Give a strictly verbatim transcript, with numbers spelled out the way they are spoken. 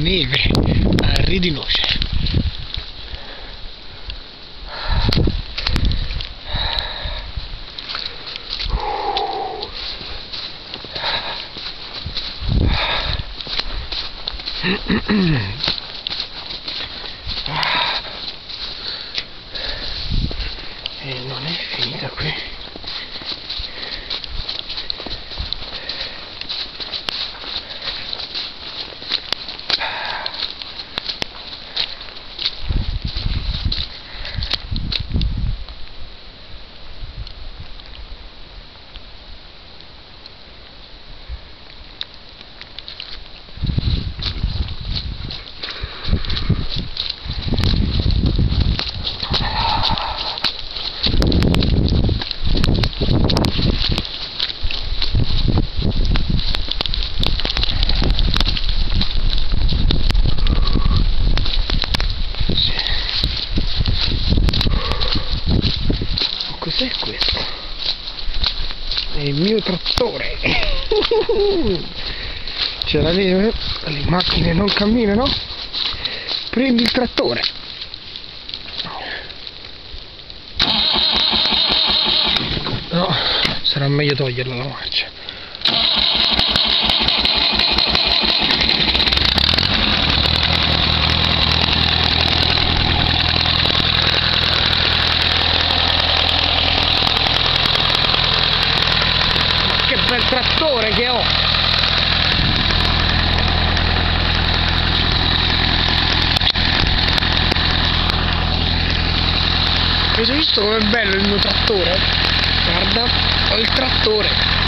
neve a ridinoce. E non è finita qui. Cos'è questo? È il mio trattore. C'è la neve, le macchine non camminano. Prendi il trattore. No, sarà meglio toglierla la marcia. Che bel trattore che ho! Avete visto com'è bello il mio trattore? Guarda, ho il trattore!